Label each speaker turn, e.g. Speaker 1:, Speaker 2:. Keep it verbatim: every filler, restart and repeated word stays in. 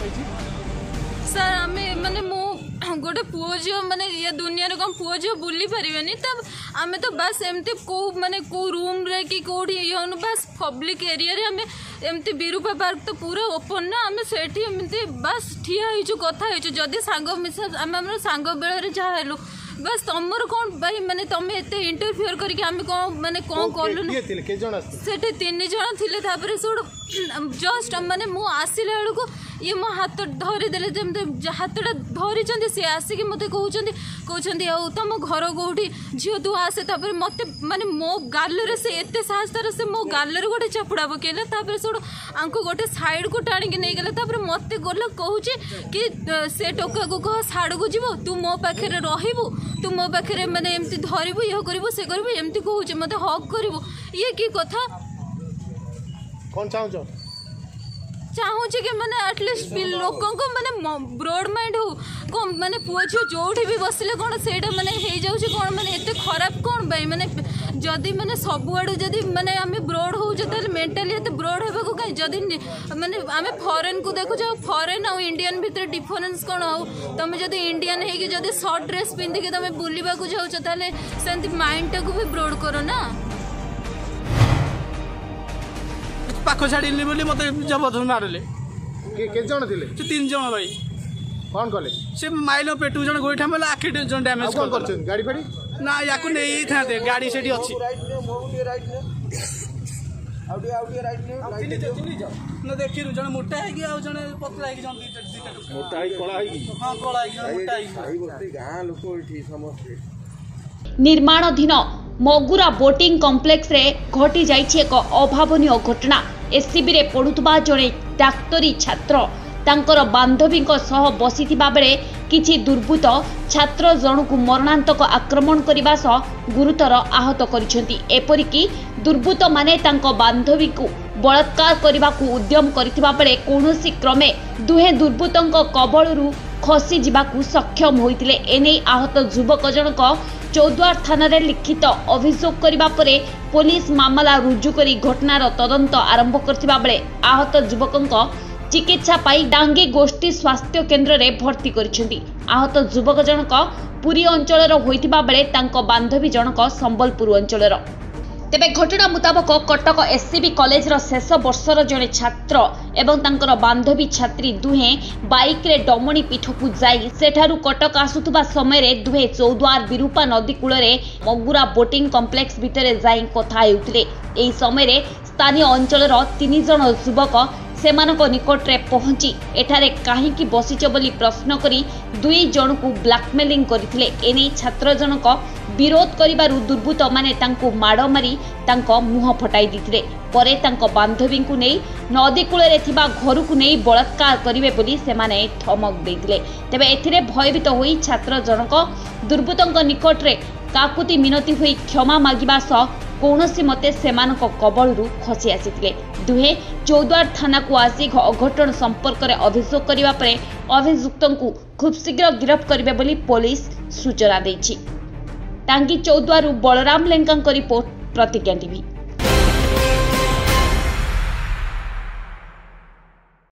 Speaker 1: Sir आम माने मु गोटे पुओ झील माने ये दुनिया कौन पुओ झील बुली पारे तब आम तो बस एमती कौ माने कौ रूम रे कि कौटी ये बस पब्लिक एरिया रे आम एमती विरूपा पार्क तो पूरा ओपन ना आम से बस ठिया हो कथा हो जदि सांग मिसा आम सांग बेल जहाँ हेलु बस तुमर कौन भाई माने तुम एत इंटरफियर करके आम कौन माने कौन कलु से तीन जन थे जस्ट माने मु आसिला बेलू ये मो हाथ धरीदे जमी हाथटा धरी सी आसिक मत कहते कहते तुम घर कौटी झील तू आसे मत माने मो गालरे से एत साहस तार से मो गालरे गोटे चपुड़ा पकेला सोड़ आंको गोटे साइड को टाणी नहीं गला मत गला कहूँ कि से टोका को कह साड़ को जीव तू मो पाखे रु तू मो पाखे माने एमती धरबू ये करू से करू एमती कहूँ मत हक करू ये कि कथा
Speaker 2: कौन चाहूँ
Speaker 1: चाहूँ कि मैंने एटलिस्ट लोक मैंने ब्रॉड माइंड हो कौन मैंने पुओ झील जोठी भी बसले कौन से मैंने हो जाऊँ कौन मैंने एत खराब कौन पाई मैंने जदि मैंने सबुआड़ जदि मैंने आम ब्रॉड हो मेंटाली एत ब्रॉड होगा कहीं जदि मैंने आम फॉरेन को देखु जाओ फॉरेन और इंडियन भितर डिफरेंस कौन हो तुम जदि इंडियन है जदि शॉर्ट ड्रेस पिंधिकी तुम बुलवा जाऊँ ताले से माइंड टाक भी ब्रॉड करो ना
Speaker 3: पाख छाड़ी मत जबरदस्त मारे
Speaker 2: के जन थे
Speaker 3: तीन जन भाई
Speaker 2: कौन कले
Speaker 3: से माइल पेटू जन गोईठा मारे आखि जन डैमेज
Speaker 2: कर गाड़ी फाड़ी
Speaker 3: ना या नहीं था गाड़ी से अच्छी देखी जन मोटा है जन पतला है
Speaker 2: मोटा है कला है
Speaker 3: हां कला है मोटा है
Speaker 2: गां लोक समस्त
Speaker 4: निर्माणाधीन मगुरा बोटिंग कॉम्प्लेक्स रे घटी जाइछि एक अभावनीय घटना। एससीबी रे पढ़ुथबा जड़े डाक्तरी छात्र तांकर बांधवी सह बसिथिबा बेले किछि दुर्बृत्त छात्र जणकु मरणांतक आक्रमण करने सह गुरुतर आहत करिसेंती। एपरिकी दुर्बृत्त माने तांको बांधवी को बलात्कार करने को उद्यम करथिबा बेले कोनोसी क्रमे दुहे दुर्बृत्तों कबलरू खसी जिबाकू सक्षम होइतिले। एने आहत युवक जनक चौद्वार थाना रे लिखित अभियोग करबा परे पुलिस मामला रुजु करी घटनार तदंत आरंभ करथिबा बेले आहत युवकक चिकित्सा पाई डांगी गोष्ठी स्वास्थ्य केन्द्र रे भर्ती करिसेंती। आहत युवक जनक पुरी अंचलर होइतिबा बेले तांको बांधवी जनक संबलपुर अंचलर। तेबे घटना मुताबक कटक एससीबी कॉलेज शेष वर्षर जड़े छात्र एवं तांकर बांधवी छात्री दुहे बाइक रे डमणी पीठ को जाई सेठारु कटक आसुथुबा समय रे दुहे चौद्वार विरूपा नदी कूल रे मगुरा बोटिंग कॉम्प्लेक्स भितरे जाई कथा हेउथिले। एही समय रे स्थानीय अंचलर तीन जन युवक सेमानक निकट रे पहुंची एठारे काहींकी बसिच बोली प्रश्न करी दुई जन को ब्लैकमेलिंग करथिले। एने छात्र जनक विरोध करिबारु दुर्बृत्त माने तांको माड़ मारी तांको मुह फटाई दिथिले। परे तांको बांधवी को नहीं नदी कूल रे थिबा घर को नहीं बलात्कार करिवे बोली सेमाने धमक देथिले। तेबे एथिरे भयभीत होई छात्र जनक दुर्बृत्तक निकट रे काकुति मिनती होई क्षमा मागिबा सह कौनसी मते सेमानक कबलरू खसी आसीथिले। दुहे चौद्वार थाना को आसी अघटन संपर्क में अभियोग करबा परे अभियुक्तों को खूब शीघ्र गिरफ्त करिवे बोली पुलिस सूचना देछि। Tangi Choudwar Balaram Lenka report Pratigya TV.